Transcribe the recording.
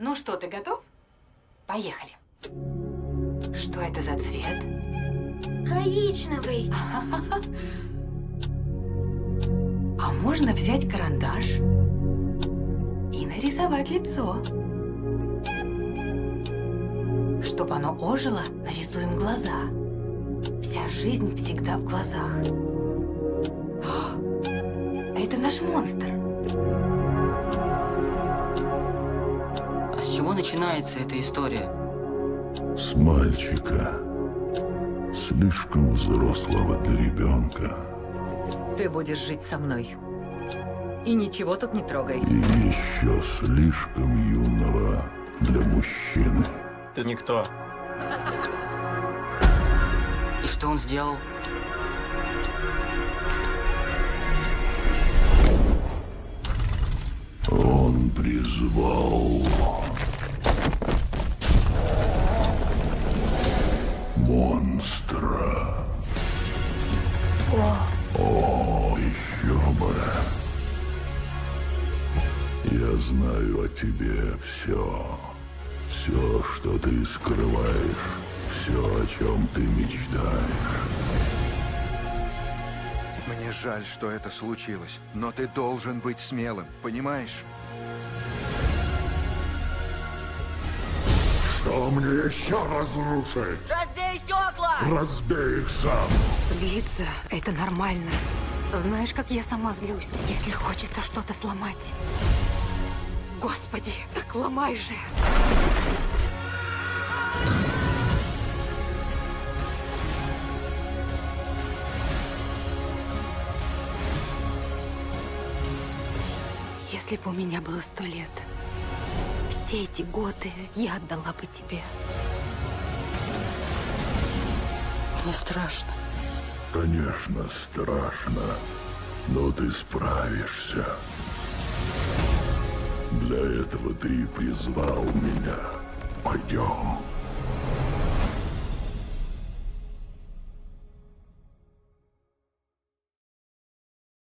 Ну что, ты готов? Поехали. Что это за цвет? Коричневый. А можно взять карандаш и нарисовать лицо. Чтоб оно ожило, нарисуем глаза. Вся жизнь всегда в глазах. Это наш монстр. А с чего начинается эта история? С мальчика. Слишком взрослого для ребенка. Ты будешь жить со мной. И ничего тут не трогай. И еще слишком юного для мужчины. Ты никто. И что он сделал? Он призвал монстра. О, еще бы. Я знаю о тебе все. Все, что ты скрываешь. Все, о чем ты мечтаешь. Мне жаль, что это случилось, но ты должен быть смелым, понимаешь? Что мне еще разрушить? Разбей стекла! Разбей их сам. Злиться – это нормально. Знаешь, как я сама злюсь, если хочется что-то сломать. Господи, так ломай же! Если бы у меня было 100 лет, все эти годы я отдала бы тебе. Мне страшно. Конечно, страшно, но ты справишься. Для этого ты и призвал меня. Пойдем.